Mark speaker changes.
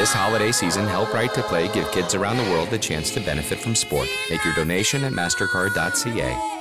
Speaker 1: This holiday season, help Right to Play give kids around the world the chance to benefit from sport. Make your donation at mastercard.ca.